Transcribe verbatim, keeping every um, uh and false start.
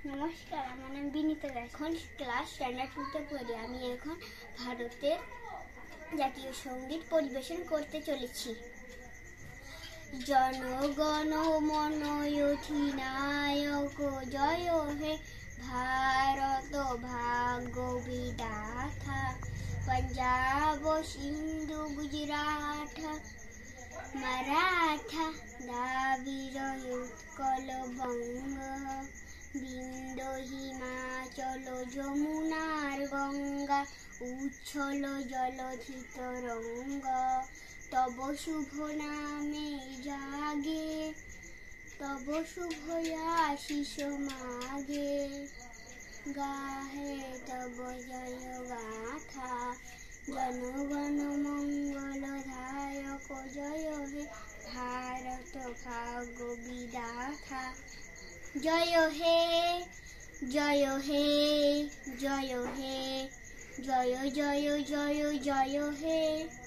নমস্কার, আমার নাম বিনীতা দাস। এখন ক্লাস স্ট্যান্ডার্ড টুতে পড়ি। আমি এখন ভারতের জাতীয় সঙ্গীত পরিবেশন করতে চলেছি। জনগণ মন অধিনায়ক জয় হে ভারত ভাগ্য বিধাতা, पंजाब सिंधु गुजरात मराठा द्राविड़ उत्कल बंग, बिंदु हिमाचल যমুনার গঙ্গা, উচ্ছল জলধি তরঙ্গ। তব শুভ নামে জাগে, তব শুভ আশিস মাগে, গাহে তব জয় গাথা। জনগণ মঙ্গল ধায়ক জয় হে ভারত ভাগ্য বিধাতা, জয় হে জয় হে জয় হে জয় জয় জয় জয় হে।